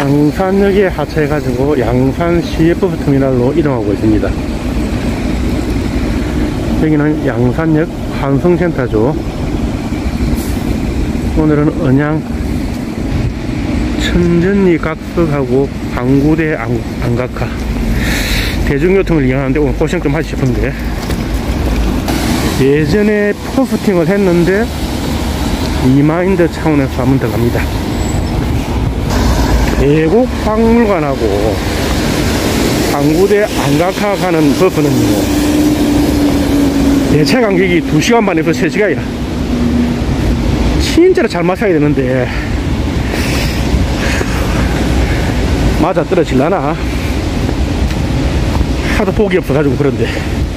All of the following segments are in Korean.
양산역에 하차해가지고 양산 CF 터미널로 이동하고 있습니다. 여기는 양산역 환승센터죠. 오늘은 언양 천전리 각석하고 방구대 안각화 대중교통을 이용하는데 오늘 고생 좀 하시 싶은데, 예전에 포스팅을 했는데 리마인드 차원에서 한번 더 갑니다. 계곡 박물관하고 방구대 안각화 가는 버스는요, 대체 간격이 2시간 반에서 3시간이라 진짜로 잘 맞춰야 되는데 맞아 떨어질라나 하도 복이 없어가지고 그런데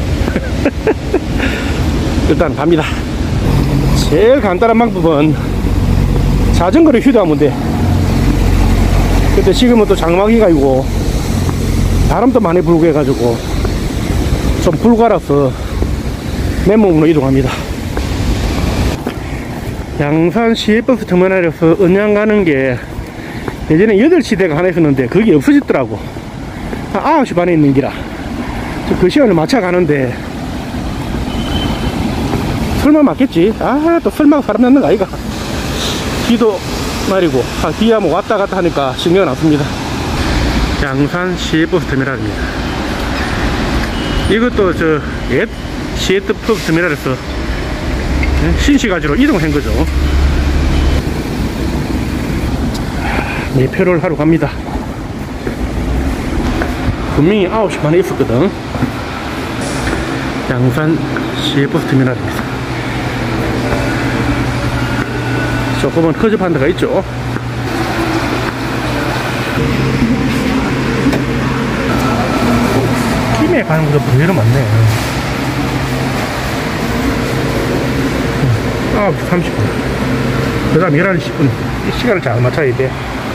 일단 갑니다. 제일 간단한 방법은 자전거를 휴대하면 돼. 근데 지금은 또 장마기가 있고 바람도 많이 불고 해가지고 좀 불가라서 맨몸으로 이동합니다. 양산 시외버스 터미널에서 언양 가는 게 예전에 8시대가 하나 있었는데 그게 없어졌더라고. 한 9시 반에 있는 기라 그 시간을 맞춰 가는데, 설마 맞겠지? 또 설마 사람 낳는 거 아이가? 비도 말이고 비야 뭐 왔다 갔다 하니까 신경은 안 씁니다. 양산 시외버스 터미널입니다. 이것도 옛 시외버스 터미널에서 신시가지로 이동한 거죠. 매표를 하러 갑니다. 분명히 9시 반에 있었거든. 양산 시외버스 터미널입니다. 조금은 허접한 데가 있죠. 김해 가는 것도 의외로 많네. 9시 30분 그 다음 11시 10분 이 시간을 잘 맞춰야 돼.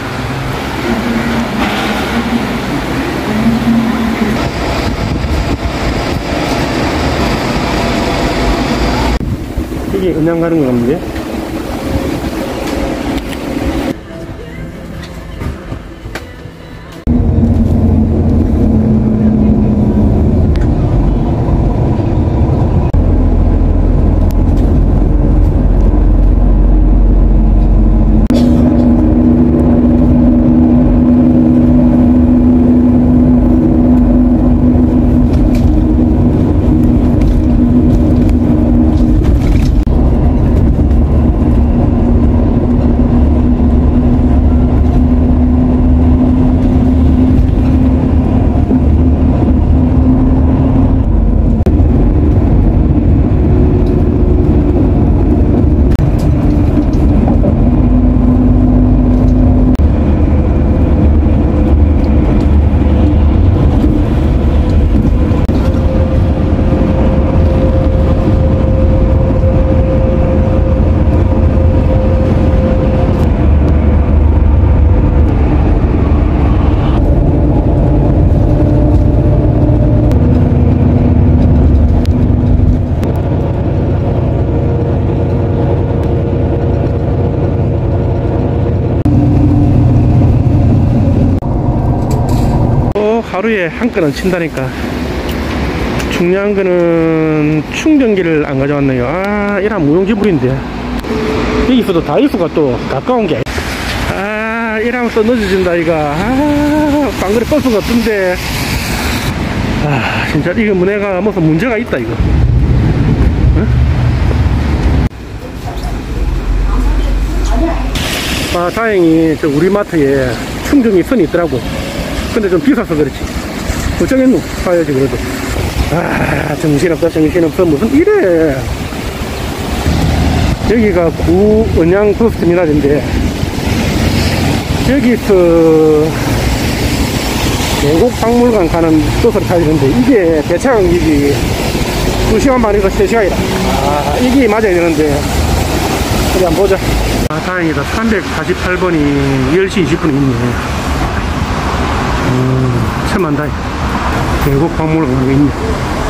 이게 언양 가는 거 같은데. 하루에 한 건은 친다니까. 중요한 거는 충전기를 안 가져왔네요. 이런 무용지물인데. 여기서도 다이소가 또 가까운 게 이러면 또 늦어진다 이가. 방글에 버스가 없던데. 진짜 이거 문제가 무슨 문제가 있다 이거. 응? 다행히 저 우리 마트에 충전기 선이 있더라고. 근데 좀 비싸서 그렇지. 어쩌겠노? 사야지 그래도. 정신없다 정신없어. 무슨 이래. 여기가 구언양 버스 터미널인데, 여기서 계곡 박물관 가는 버스를 타야 되는데 이게 대체 간격이 2시간 반에서 3시간이라 이게 맞아야 되는데 어디 한번 보자. 다행이다. 348번이 10시 20분에 있네. 참만다. 계곡 박물관 있네.